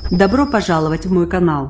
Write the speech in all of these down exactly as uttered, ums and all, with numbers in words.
Добро пожаловать в мой канал.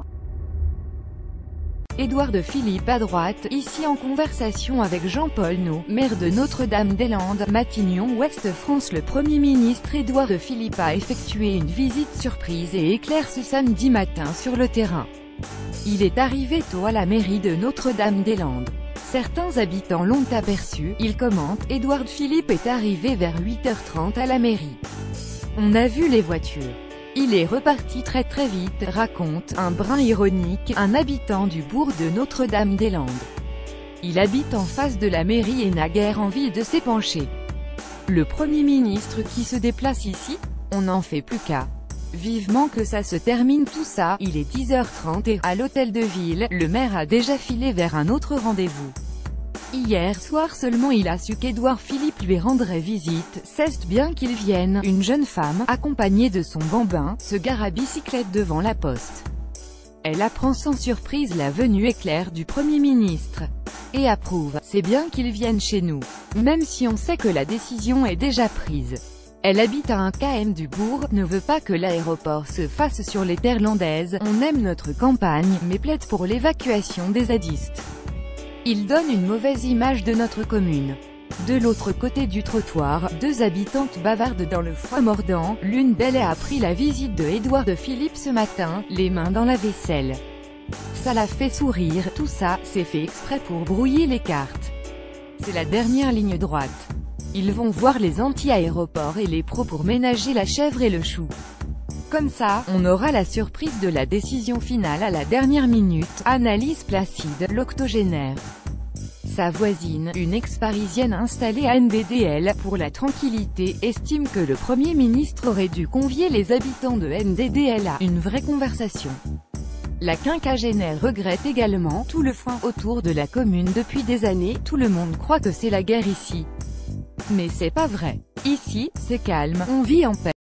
Édouard de Philippe à droite, ici en conversation avec Jean-Paul No, maire de Notre-Dame-des-Landes, Matignon-Ouest France. Le Premier ministre Édouard de Philippe a effectué une visite surprise et éclair ce samedi matin sur le terrain. Il est arrivé tôt à la mairie de Notre-Dame-des-Landes. Certains habitants l'ont aperçu, il commente. Édouard de Philippe est arrivé vers huit heures trente à la mairie. On a vu les voitures. Il est reparti très très vite, raconte, un brin ironique, un habitant du bourg de Notre-Dame-des-Landes. Il habite en face de la mairie et n'a guère envie de s'épancher. Le Premier ministre qui se déplace ici? On n'en fait plus qu'à. Vivement que ça se termine tout ça. Il est dix heures trente et, à l'hôtel de ville, le maire a déjà filé vers un autre rendez-vous. Hier soir seulement il a su qu'Édouard Philippe lui rendrait visite. C'est bien qu'il vienne. Une jeune femme, accompagnée de son bambin, se gare à bicyclette devant la poste. Elle apprend sans surprise la venue éclair du Premier ministre. Et approuve. C'est bien qu'il vienne chez nous. Même si on sait que la décision est déjà prise. Elle habite à un kilomètre du bourg, ne veut pas que l'aéroport se fasse sur les terres landaises. On aime notre campagne, mais plaide pour l'évacuation des zadistes. Il donne une mauvaise image de notre commune. De l'autre côté du trottoir, deux habitantes bavardent dans le froid mordant. L'une d'elles a appris la visite de Édouard de Philippe ce matin, les mains dans la vaisselle. Ça la fait sourire. Tout ça, c'est fait exprès pour brouiller les cartes. C'est la dernière ligne droite. Ils vont voir les anti-aéroports et les pros pour ménager la chèvre et le chou. Comme ça, on aura la surprise de la décision finale à la dernière minute, analyse Placide, l'octogénaire. Sa voisine, une ex-parisienne installée à N D D L, pour la tranquillité, estime que le Premier ministre aurait dû convier les habitants de N D D L à une vraie conversation. La quinquagénaire regrette également tout le foin autour de la commune depuis des années. Tout le monde croit que c'est la guerre ici. Mais c'est pas vrai. Ici, c'est calme, on vit en paix.